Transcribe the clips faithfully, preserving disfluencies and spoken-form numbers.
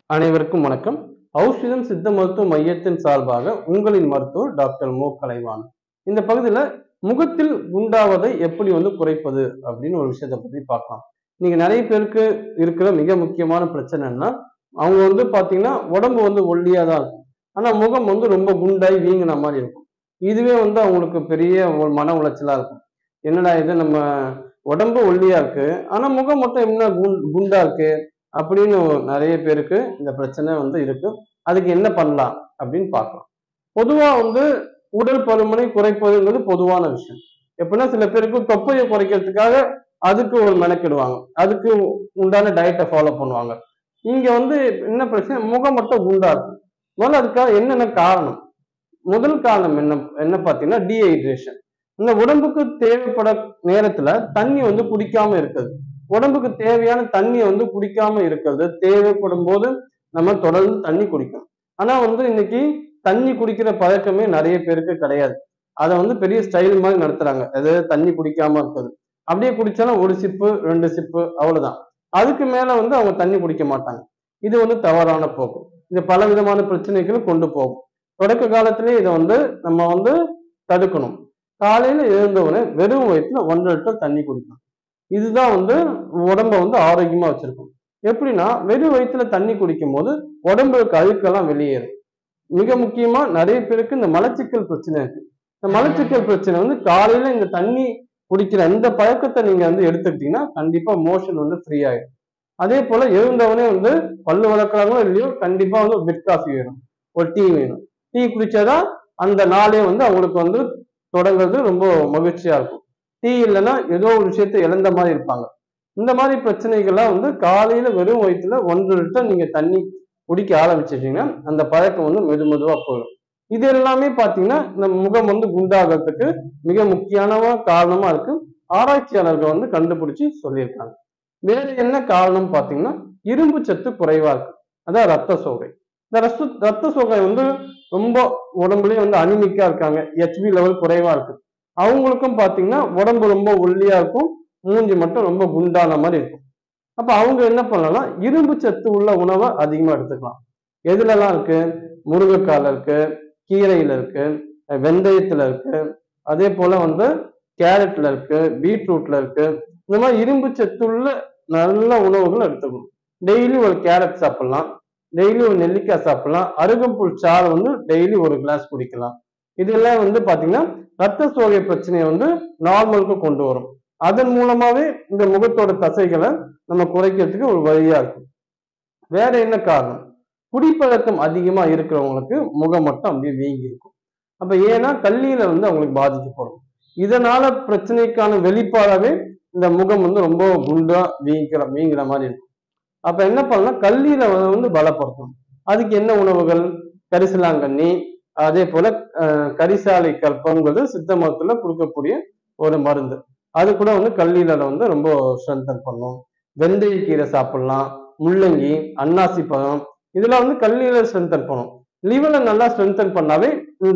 அனைவருக்கும் வணக்கம். ஔஷதம் சித்த மருத்துவ மையத்தின் சார்பாக உங்களின் மருத்துவர் டாக்டர் மு கலைவாணன். இந்த பகுதியில முகத்தில் குண்டாவதை எப்படி வந்து குறைப்பது அப்படின்னு ஒரு விஷயத்தை பத்தி பார்க்கலாம். நீங்க நிறைய பேருக்கு இருக்கிற மிக முக்கியமான பிரச்சனைன்னா, அவங்க வந்து பாத்தீங்கன்னா உடம்பு வந்து ஒல்லியா தான் இருக்கும். ஆனா முகம் வந்து ரொம்ப குண்டாய் வீங்கின மாதிரி இருக்கும். இதுவே வந்து அவங்களுக்கு பெரிய ஒரு மன உளைச்சலா இருக்கும். என்னடா இது, நம்ம உடம்பு ஒல்லியா இருக்கு, ஆனா முகம் மட்டும் என்ன குண் குண்டா இருக்கு அப்படின்னு நிறைய பேருக்கு இந்த பிரச்சனை வந்து இருக்கு. அதுக்கு என்ன பண்ணலாம் அப்படின்னு பார்க்கலாம். பொதுவா வந்து உடல் பருமனை குறைப்பதுங்கிறது பொதுவான விஷயம். எப்படின்னா சில பேருக்கு தொப்பையை குறைக்கிறதுக்காக அதுக்கு ஒரு மெனக்கிடுவாங்க, அதுக்கு உண்டான டயட்டை ஃபாலோ பண்ணுவாங்க. இங்க வந்து என்ன பிரச்சனை, முகம் மட்டும் குண்டா இருக்கும். முதல்ல அதுக்காக என்னென்ன காரணம்? முதல் காரணம் என்ன என்ன பார்த்தீங்கன்னா டீஹைட்ரேஷன். இந்த உடம்புக்கு தேவைப்பட நேரத்துல தண்ணி வந்து குடிக்காம இருக்குது. உடம்புக்கு தேவையான தண்ணியை வந்து குடிக்காம இருக்கிறது. தேவைப்படும் போது நம்ம தொடர்ந்து தண்ணி குடிக்கணும். ஆனா வந்து இன்னைக்கு தண்ணி குடிக்கிற பழக்கமே நிறைய பேருக்கு கிடையாது. அதை வந்து பெரிய ஸ்டைல் மாதிரி நடத்துறாங்க. அதாவது தண்ணி குடிக்காம இருக்குது. அப்படியே குடிச்சாலும் ஒரு சிப்பு ரெண்டு சிப்பு அவ்வளவுதான். அதுக்கு மேல வந்து அவங்க தண்ணி குடிக்க மாட்டாங்க. இது வந்து தவறான போக்கு. இது பல விதமான பிரச்சனைகளும் கொண்டு போகும். தொடக்க காலத்திலேயே இதை வந்து நம்ம வந்து தடுக்கணும். காலையில எழுந்தவுடனே வெறும் வயிற்றுல ஒன்றரை லிட்டர் தண்ணி குடிக்கணும். இதுதான் வந்து உடம்ப வந்து ஆரோக்கியமா வச்சிருக்கும். எப்படின்னா வெறும் வயிற்றுல தண்ணி குடிக்கும் போது உடம்புக்கு அழுக்கெல்லாம் வெளியேறும். மிக முக்கியமா நிறைய பேருக்கு இந்த மலச்சிக்கல் பிரச்சனை இருக்கு. இந்த மலச்சிக்கல் பிரச்சனை வந்து காலையில இந்த தண்ணி குடிக்கிற இந்த பழக்கத்தை நீங்க வந்து எடுத்துக்கிட்டீங்கன்னா கண்டிப்பா மோஷன் வந்து ஃப்ரீ ஆயிடும். அதே போல எழுந்தவனே வந்து பல்லு வளர்க்குறாங்களோ இல்லையோ கண்டிப்பா வந்து ஒரு பெட் காஃபி வேணும், ஒரு டீ வேணும். டீ குடிச்சாதான் அந்த நாளே வந்து அவங்களுக்கு வந்து தொடங்குறது ரொம்ப மகிழ்ச்சியா இருக்கும். டீ இல்லைன்னா ஏதோ ஒரு விஷயத்தை இழந்த மாதிரி இருப்பாங்க. இந்த மாதிரி பிரச்சனைகள்லாம் வந்து காலையில வெறும் வயிற்றுல ஒன்றரை லிட்டர் நீங்க தண்ணி குடிக்க ஆரம்பிச்சிட்டீங்கன்னா அந்த பழக்கம் வந்து மெது மெதுவா போயிடும். இது எல்லாமே பாத்தீங்கன்னா இந்த முகம் வந்து குண்டாகிறதுக்கு மிக முக்கியமான காரணமா இருக்கு. ஆராய்ச்சியாளர்கள் வந்து கண்டுபிடிச்சு சொல்லியிருக்காங்க. வேற என்ன காரணம் பாத்தீங்கன்னா இரும்பு சத்து குறைவா இருக்கு. அதான் ரத்த சோகை. இந்த ரத்த ரத்த சோகை வந்து ரொம்ப உடம்புலயே வந்து அனிமிக்கா இருக்காங்க, ஹெச்பி லெவல் குறைவா இருக்கு. அவங்களுக்கும் பாத்தீங்கன்னா உடம்பு ரொம்ப ஒல்லியா இருக்கும், மூஞ்சி மட்டும் ரொம்ப குண்டான மாதிரி இருக்கும். அப்ப அவங்க என்ன பண்ணலாம், இரும்பு சத்து உள்ள உணவை அதிகமா எடுத்துக்கலாம். எதுலலாம் இருக்கு? முருங்கைக்கால இருக்கு, கீரையில இருக்கு, வெந்தயத்துல இருக்கு, அதே போல வந்து கேரட்ல இருக்கு, பீட்ரூட்ல இருக்கு. இந்த மாதிரி இரும்பு சத்துள்ள நல்ல உணவுகள் எடுத்துக்கணும். டெய்லி ஒரு கேரட் சாப்பிடலாம், டெய்லி ஒரு நெல்லிக்காய் சாப்பிடலாம், அருகம்புல் சாறு வந்து டெய்லி ஒரு கிளாஸ் குடிக்கலாம். இதெல்லாம் வந்து பாத்தீங்கன்னா ரத்த சோகை பிரச்சனையை வந்து நார்மலுக்கு கொண்டு வரும். அதன் மூலமாவே இந்த முகத்தோட தசைகளை நம்ம குறைக்கிறதுக்கு ஒரு வழியா இருக்கும். வேற என்ன காரணம்? குடிப்பழக்கம் அதிகமா இருக்கிறவங்களுக்கு முகம் மட்டும் அப்படியே வீங்கி இருக்கும். அப்ப ஏன்னா கல்லியில வந்து அவங்களுக்கு பாதிக்கப்படும். இதனால பிரச்சனைக்கான வெளிப்பாடாவே இந்த முகம் வந்து ரொம்ப குண்டா வீங்கிற வீங்கிற மாதிரி இருக்கும். அப்ப என்ன பண்ணலாம், கல்லீரை வந்து பலப்படுத்தணும். அதுக்கு என்ன உணவுகள்? கரிசலாங்கண்ணி, அதே போல அஹ் கரிசாலை கற்பங்கிறது சித்த மருத்துவத்துல கொடுக்கக்கூடிய ஒரு மருந்து. அது கூட வந்து கல்லீரலை வந்து ரொம்ப ஸ்ட்ரென்தன் பண்ணும். வெந்தய கீரை சாப்பிடலாம், முள்ளங்கி, அன்னாசி பழம், இதெல்லாம் வந்து கல்லீரலை ஸ்ட்ரென்தன் பண்ணும். லிவரை நல்லா ஸ்ட்ரென்தன் பண்ணாவே இந்த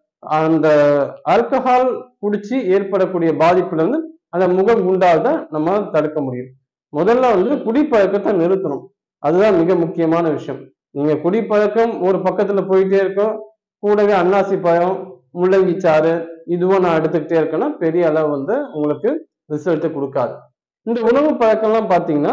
அந்த ஆல்கஹால் குடிச்சு ஏற்படக்கூடிய பாதிப்புல இருந்து அந்த முகம் குண்டாவதை நம்ம தடுக்க முடியும். முதல்ல வந்து குடிப்பழக்கத்தை நிறுத்தணும். அதுதான் மிக முக்கியமான விஷயம். நீங்க குடிப்பழக்கம் ஒரு பக்கத்துல போயிட்டே இருக்கும், கூடவே அன்னாசி பழம், முள்ளங்கி சாறு இதுவும் நான் எடுத்துக்கிட்டே இருக்கேன்னா பெரிய அளவு வந்து உங்களுக்கு ரிசல்ட் கொடுக்காது. இந்த உணவு பழக்கம்லாம் பார்த்தீங்கன்னா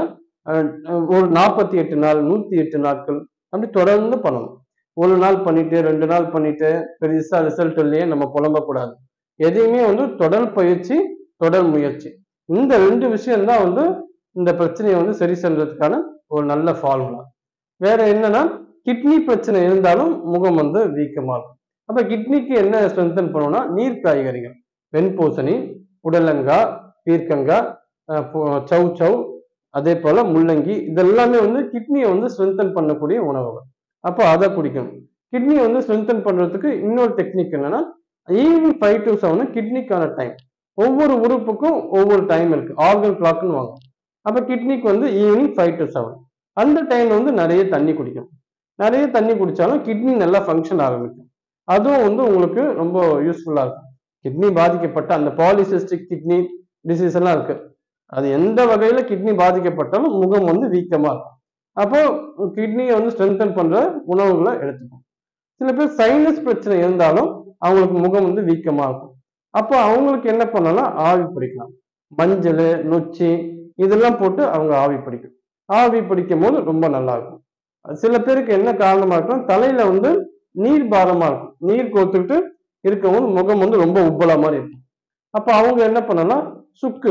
ஒரு நாற்பத்தி எட்டு நாள் நூத்தி எட்டு நாட்கள் அப்படி தொடர்ந்து பண்ணணும். ஒரு நாள் பண்ணிட்டு ரெண்டு நாள் பண்ணிட்டு பெருசா ரிசல்ட் இல்லையே நம்ம புலம்பக்கூடாது. எதையுமே வந்து தொடர் பயிற்சி, தொடர் முயற்சி, இந்த ரெண்டு விஷயம் தான் வந்து இந்த பிரச்சனையை வந்து சரி செய்யறதுக்கான ஒரு நல்ல ஃபார்முலா. வேற என்னன்னா கிட்னி பிரச்சனை இருந்தாலும் முகம் வந்து வீக்கமா இருக்கும். அப்ப கிட்னிக்கு என்ன ஸ்ட்ரென்தன் பண்ணணும்னா நீர் காய்கறிகள், வெண்பூசணி, புடலங்காய், பீர்க்கங்காய், சவ் சவ், அதே போல முள்ளங்கி, இதெல்லாமே வந்து கிட்னியை வந்து ஸ்ட்ரென்தன் பண்ணக்கூடிய உணவுகள். அப்போ அதை குடிக்கணும். கிட்னியை வந்து ஸ்ட்ரென்தன் பண்றதுக்கு இன்னொரு டெக்னிக் என்னன்னா ஈவினிங் ஃபைவ் டு செவன் கிட்னிக்கான டைம். ஒவ்வொரு உறுப்புக்கும் ஒவ்வொரு டைம் இருக்கு, ஆர்கன் கிளாக்னு வாங்க. அப்ப கிட்னிக்கு வந்து ஈவினிங் ஃபைவ் டு செவன் அந்த டைம் வந்து நிறைய தண்ணி குடிக்கணும். நிறைய தண்ணி குடிச்சாலும் கிட்னி நல்லா ஃபங்க்ஷன் ஆரம்பிக்கும். அதுவும் வந்து உங்களுக்கு ரொம்ப யூஸ்ஃபுல்லா இருக்கும். கிட்னி பாதிக்கப்பட்ட அந்த பாலிசிஸ்டிக் கிட்னி டிசீஸ் எல்லாம் இருக்கு, அது எந்த வகையில கிட்னி பாதிக்கப்பட்டாலும் முகம் வந்து வீக்கமா இருக்கும். அப்போ கிட்னியை வந்து ஸ்ட்ரென்தன் பண்ற உணவுகளை எடுத்துக்கும். சில பேர் சைனஸ் பிரச்சனை இருந்தாலும் அவங்களுக்கு முகம் வந்து வீக்கமா இருக்கும். அப்போ அவங்களுக்கு என்ன பண்ணலாம், ஆவி பிடிக்கலாம். மஞ்சள், நொச்சி இதெல்லாம் போட்டு அவங்க ஆவி பிடிக்கும். ஆவி பிடிக்கும் போது ரொம்ப நல்லா இருக்கும். சில பேருக்கு என்ன காரணமா இருக்கும், தலையில வந்து நீர் பாரமா இருக்கும். நீர் கோத்துக்கிட்டு இருக்கவும் முகம் வந்து ரொம்ப உப்பலா மாதிரி இருக்கும். அப்ப அவங்க என்ன பண்ணலாம், சுக்கு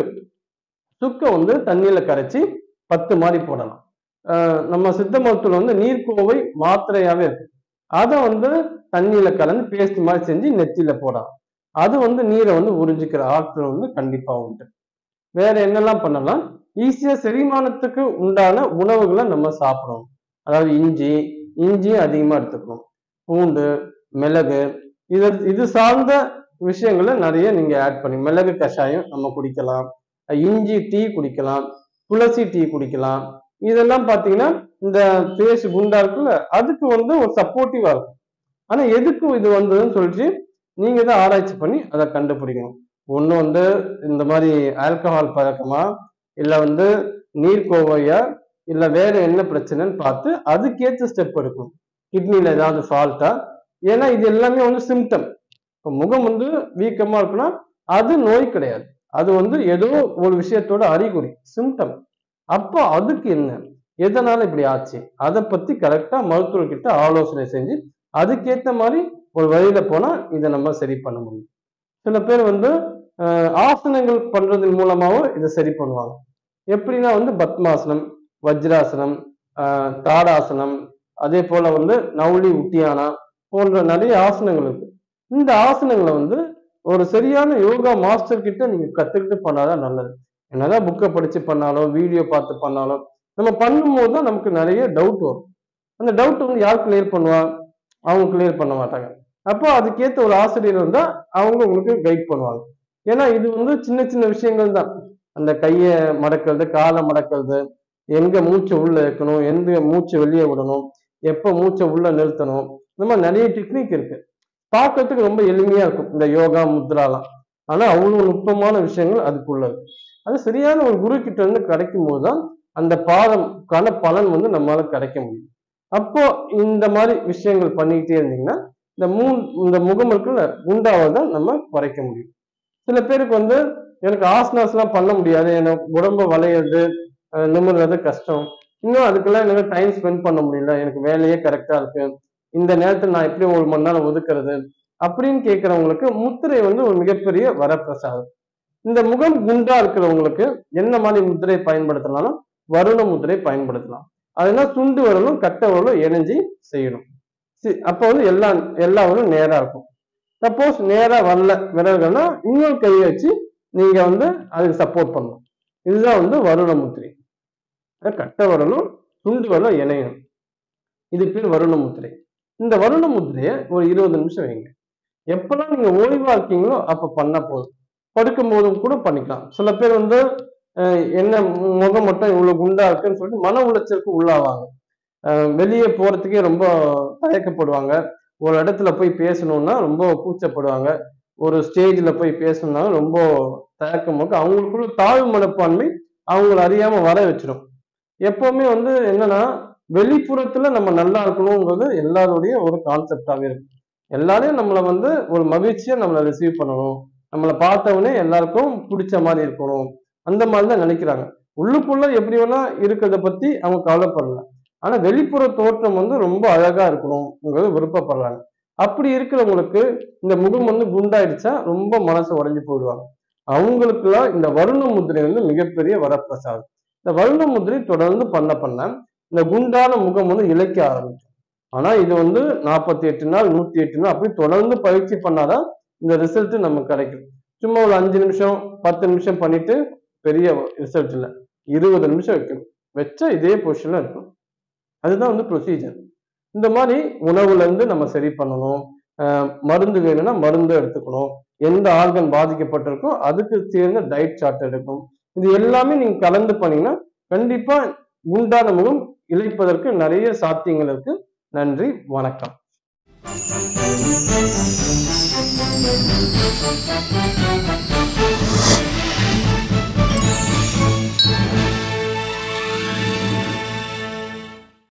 சுக்கை வந்து தண்ணியில கரைச்சி பத்து மாதிரி போடலாம். ஆஹ் நம்ம சித்த மருத்துவம் வந்து நீர்க்கோவை மாத்திரையாவே இருக்கு. அதை வந்து தண்ணியில கலந்து பேஸ்ட் மாதிரி செஞ்சு நெத்தியில போடலாம். அது வந்து நீரை வந்து உறிஞ்சிக்கிற ஆற்றல் வந்து கண்டிப்பா உண்டு. வேற என்னெல்லாம் பண்ணலாம், ஈஸியா செரிமானத்துக்கு உண்டான உணவுகளை நம்ம சாப்பிடணும். அதாவது இஞ்சி இஞ்சியும் அதிகமா எடுத்துக்கணும். பூண்டு, மிளகு இது இது சார்ந்த விஷயங்களை நிறைய நீங்க ஆட் பண்ணி, மிளகு கஷாயம் நம்ம குடிக்கலாம், இஞ்சி டீ குடிக்கலாம், துளசி டீ குடிக்கலாம். இதெல்லாம் பாத்தீங்கன்னா இந்த பேஸ் குண்டா இருக்குல்ல, அதுக்கு வந்து ஒரு சப்போர்ட்டிவா இருக்கும். ஆனா எதுக்கு இது வந்ததுன்னு சொல்லிட்டு நீங்க தான் ஆராய்ச்சி பண்ணி அதை கண்டுபிடிக்கணும். ஒண்ணு வந்து இந்த மாதிரி ஆல்கஹால் பழக்கமா, இல்ல வந்து நீர்க்கோவையா, இல்ல வேற என்ன பிரச்சனைன்னு பார்த்து அதுக்கேற்ற ஸ்டெப் எடுக்கணும். கிட்னில ஏதாவது ஃபால்ட்டா, ஏன்னா இது எல்லாமே வந்து சிம்டம். இப்போ முகம் வந்து வீக்கமா இருக்குன்னா அது நோய் கிடையாது, அது வந்து ஏதோ ஒரு விஷயத்தோட அறிகுறி, சிம்டம். அப்போ அதுக்கு என்ன, எதனால இப்படி ஆச்சு, அதை பத்தி கரெக்டா மருத்துவர்கிட்ட ஆலோசனை செஞ்சு அதுக்கேற்ற மாதிரி ஒரு வழியில போனா இதை நம்ம சரி பண்ண முடியும். சில பேர் வந்து அஹ் ஆசனங்கள் பண்றதன் மூலமாவும் இதை சரி பண்ணுவாங்க. எப்படின்னா வந்து பத்மாசனம், வஜ்ராசனம், ஆஹ் தாடாசனம், அதே போல வந்து நவுலி உட்டியானா போன்ற நிறைய ஆசனங்கள் இருக்கு. இந்த ஆசனங்களை வந்து ஒரு சரியான யோகா மாஸ்டர் கிட்ட நீங்க கத்துக்கிட்டு பண்ணாதான் நல்லது. என்னதான் புக்கை படிச்சு பண்ணாலும் வீடியோ பார்த்து பண்ணாலும் நம்ம பண்ணும்போது தான் நமக்கு நிறைய டவுட் வரும். அந்த டவுட் வந்து யார் கிளியர் பண்ணுவா, அவங்க கிளியர் பண்ண மாட்டாங்க. அப்போ அதுக்கேற்ற ஒரு ஆசிரியர் இருந்தா அவங்க உங்களுக்கு கைட் பண்ணுவாங்க. ஏன்னா இது வந்து சின்ன சின்ன விஷயங்கள் தான். அந்த கையை மடக்கிறது, காலை மடக்கிறது, எங்க மூச்சை உள்ள வைக்கணும், எந்த மூச்சை வெளியே விடணும், எப்போ மூச்சை உள்ள நிறுத்தணும், இந்த மாதிரி நிறைய டெக்னிக் இருக்கு. பார்க்கறதுக்கு ரொம்ப எளிமையா இருக்கும் இந்த யோகா முத்ராலாம். ஆனா அவ்வளவு நுட்பமான விஷயங்கள் அதுக்குள்ளது. அது சரியான ஒரு குரு கிட்ட இருந்து கிடைக்கும் போதுதான் அந்த பாதம்கான பலன் வந்து நம்மளால கிடைக்க முடியும். அப்போ இந்த மாதிரி விஷயங்கள் பண்ணிக்கிட்டே இருந்தீங்கன்னா இந்த மூ இந்த முகம் இருக்குல்ல குண்டாவதை நம்ம குறைக்க முடியும். சில பேருக்கு வந்து எனக்கு ஆசனாஸ் எல்லாம் பண்ண முடியாது, எனக்கு உடம்பு வளையிறது, நிமிர்றது கஷ்டம், இன்னும் அதுக்கெல்லாம் எனக்கு டைம் ஸ்பெண்ட் பண்ண முடியல, எனக்கு வேலையே கரெக்டா இருக்கு, இந்த நேரத்தில் நான் எப்படி ஒரு மணி நேரம் ஒதுக்குறது அப்படின்னு கேட்கறவங்களுக்கு முத்திரை வந்து ஒரு மிகப்பெரிய வரப்பிரசாதம். இந்த முகம் குண்டா இருக்கிறவங்களுக்கு என்ன மாதிரி முத்திரை பயன்படுத்தலாம், வருண முத்திரை பயன்படுத்தலாம். அதுனா சுண்டு வரலும் கட்டை வரலும் இணைஞ்சி செய்யணும். அப்ப வந்து எல்லா எல்லா வரலும் நேரா இருக்கும். சப்போஸ் நேரா வரல விரல்கள்னா இன்னொரு கையை வச்சு நீங்க வந்து அதுக்கு சப்போர்ட் பண்ணணும். இதுதான் வந்து வருண முத்திரை. கட்டை வரலும் சுண்டு வரலும் இணையணும். இது பேர் வருண முத்திரை. இந்த வருண முத்திரையை ஒரு இருபது நிமிஷம் வைங்க. எப்பெல்லாம் நீங்க ஓய்வா இருக்கீங்களோ அப்ப பண்ண போதும். படுக்கும் போதும் கூட பண்ணிக்கலாம். சில பேர் வந்து என்ன முகம் மட்டும் இவ்வளவு குண்டா இருக்குன்னு சொல்லிட்டு மன உளைச்சலுக்கு உள்ளாவாங்க. வெளியே போறதுக்கே ரொம்ப தயக்கப்படுவாங்க. ஒரு இடத்துல போய் பேசணும்னா ரொம்ப கூச்சப்படுவாங்க. ஒரு ஸ்டேஜ்ல போய் பேசணும்னா ரொம்ப தயக்கம் இருக்கு. அவங்களுக்குள்ள தாழ்வு மனப்பான்மை அவங்களை அறியாம வர வச்சிடும். எப்பவுமே வந்து என்னன்னா வெளிப்புறத்துல நம்ம நல்லா இருக்கணுங்கிறது எல்லாருடைய ஒரு கான்செப்டாவே இருக்கு. எல்லாரையும் நம்மளை வந்து ஒரு மகிழ்ச்சியா நம்மளை ரிசீவ் பண்ணணும், நம்மளை பார்த்தவொடனே எல்லாருக்கும் பிடிச்ச மாதிரி இருக்கணும், அந்த மாதிரிதான் நினைக்கிறாங்க. உள்ளுக்குள்ள எப்படி வேணா இருக்கிறத பத்தி அவங்க கவலைப்படல. ஆனா வெளிப்புற தோற்றம் வந்து ரொம்ப அழகா இருக்கணும்ங்கிறது விருப்பப்படுறாங்க. அப்படி இருக்கிறவங்களுக்கு இந்த முகம் வந்து குண்டாயிடுச்சா ரொம்ப மனசு உடைஞ்சு போயிடுவாங்க. அவங்களுக்குலாம் இந்த வருண முத்திரை வந்து மிகப்பெரிய வரப்பிரசாதம். இந்த வருண முத்திரை தொடர்ந்து பண்ண பண்ண இந்த குண்டான முகம் வந்து இழைக்க ஆரம்பிக்கும். ஆனா இது வந்து நாற்பத்தி எட்டு நாள் நூத்தி எட்டு நாள் அப்படி தொடர்ந்து பயிற்சி பண்ணாதான் இந்த ரிசல்ட் நமக்கு கிடைக்கும். சும்மா ஒரு அஞ்சு நிமிஷம் பத்து நிமிஷம் பண்ணிட்டு பெரிய ரிசல்ட் இல்லை, இருபது நிமிஷம் வைக்கணும். வச்சா இதே பொசிஷன்ல இருக்கும். அதுதான் வந்து ப்ரொசீஜர். இந்த மாதிரி உணவுல இருந்து நம்ம சரி பண்ணணும். அஹ் மருந்து வேணும்னா மருந்து எடுத்துக்கணும். எந்த ஆர்கன் பாதிக்கப்பட்டிருக்கோ அதுக்கு சேர்ந்த டயட் சார்ட் எடுக்கணும். இது எல்லாமே நீங்க கலந்து பண்ணீங்கன்னா கண்டிப்பா குண்டான முகம் இழைப்பதற்கு நிறைய சாத்தியங்கள் இருக்கு. நன்றி, வணக்கம்.